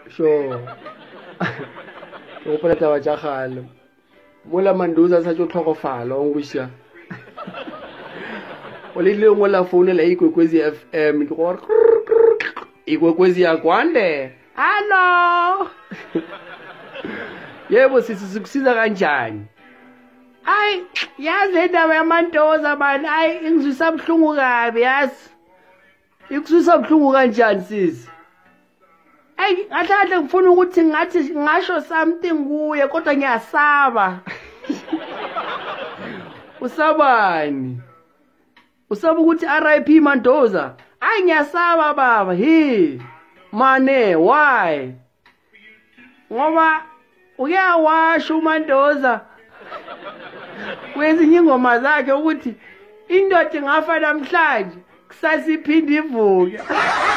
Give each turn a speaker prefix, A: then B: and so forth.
A: Sure. Ke gopola taba tša kgale mola Mandoza sa tšo tlhokofala o ngwiša o le ile ngola phone la Ikwekwezi FM ke gore Ikwekwezi ya kwande hello yebo sisi sikusiza kanjani ay yazi indaba yaMandoza bani ay ingizwisa buhlungu kabi yazi ikuzwisa buhlungu kanjani sisi ay ngahle ngifuna ukuthi ngathi ngasho something kuye kodwa ngiyasaba usabani usaba ukuthi RIP Mandoza ay ngiyasaba baba he mane why ngoba uyawasha uMandoza kwezinye ingoma zakhe ukuthi indoda ingafa namhlanje kusasa iphinde ivuke